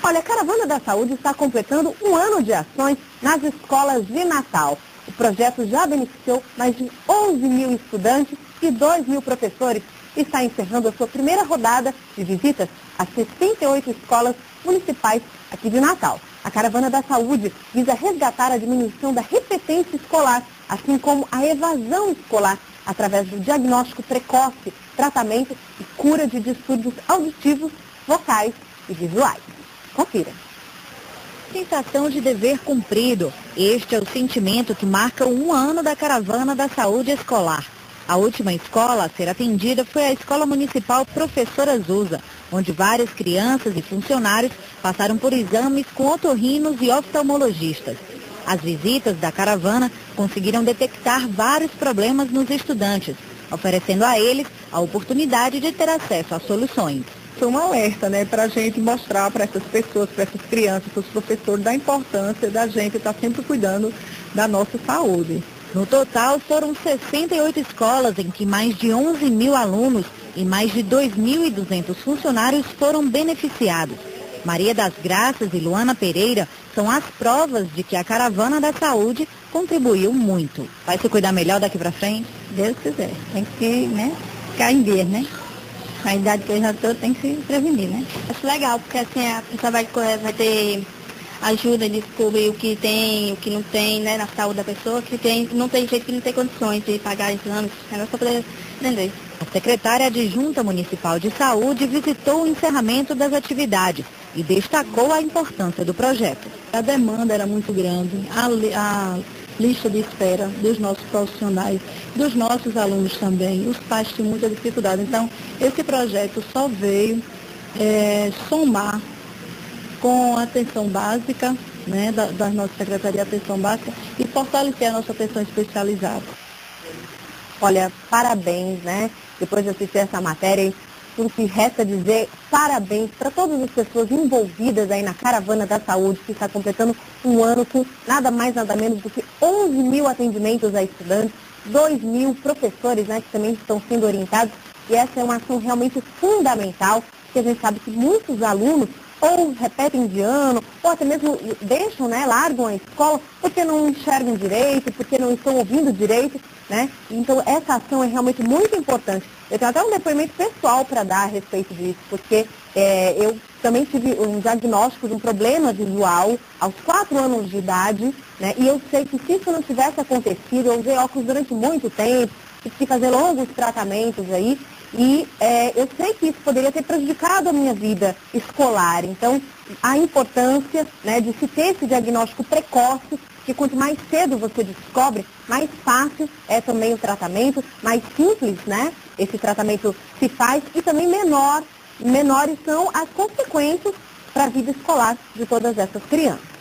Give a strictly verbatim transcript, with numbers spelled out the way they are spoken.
Olha, a Caravana da Saúde está completando um ano de ações nas escolas de Natal. O projeto já beneficiou mais de onze mil estudantes e dois mil professores e está encerrando a sua primeira rodada de visitas a sessenta e oito escolas municipais aqui de Natal. A Caravana da Saúde visa resgatar a diminuição da repetência escolar, assim como a evasão escolar, através do diagnóstico precoce, tratamento e cura de distúrbios auditivos, vocais e visuais. Confira. Sensação de dever cumprido. Este é o sentimento que marca um ano da Caravana da Saúde Escolar. A última escola a ser atendida foi a Escola Municipal Professora Zusa, onde várias crianças e funcionários passaram por exames com otorrinos e oftalmologistas. As visitas da caravana conseguiram detectar vários problemas nos estudantes, oferecendo a eles a oportunidade de ter acesso a soluções. Foi um alerta, né, para a gente mostrar para essas pessoas, para essas crianças, para os professores, da importância da gente estar sempre cuidando da nossa saúde. No total, foram sessenta e oito escolas em que mais de onze mil alunos e mais de dois mil e duzentos funcionários foram beneficiados. Maria das Graças e Luana Pereira são as provas de que a Caravana da Saúde contribuiu muito. Vai se cuidar melhor daqui para frente? Deus quiser. Tem que, né, ficar em dia, né? A idade que eu já estou, tem que se prevenir, né? Acho legal, porque assim a pessoa vai, vai ter ajuda de descobrir o que tem, o que não tem, né, na saúde da pessoa, que tem, não tem jeito que não tem condições de pagar exames, é só poder aprender. A secretária adjunta municipal de saúde visitou o encerramento das atividades e destacou a importância do projeto. A demanda era muito grande, a, a lista de espera dos nossos profissionais, dos nossos alunos também, os pais tinham muita dificuldade. Então, esse projeto só veio é, somar com a atenção básica, né, da, da nossa Secretaria de Atenção Básica e fortalecer a nossa atenção especializada. Olha, parabéns, né? Depois de assistir essa matéria, tudo que resta dizer parabéns para todas as pessoas envolvidas aí na Caravana da Saúde, que está completando um ano com nada mais, nada menos do que onze mil atendimentos a estudantes, dois mil professores, né, que também estão sendo orientados. E essa é uma ação realmente fundamental, porque a gente sabe que muitos alunos ou repetem de ano, ou até mesmo deixam, né, largam a escola porque não enxergam direito, porque não estão ouvindo direito, né? Então essa ação é realmente muito importante. Eu tenho até um depoimento pessoal para dar a respeito disso, porque é, eu também tive um diagnóstico de um problema visual aos quatro anos de idade, né? E eu sei que se isso não tivesse acontecido, eu usei óculos durante muito tempo, tive que fazer longos tratamentos aí, e é, eu sei que isso poderia ter prejudicado a minha vida escolar. Então, a importância, né, de se ter esse diagnóstico precoce, que quanto mais cedo você descobre, mais fácil é também o tratamento, mais simples, né, esse tratamento se faz e também menor, menores são as consequências para a vida escolar de todas essas crianças.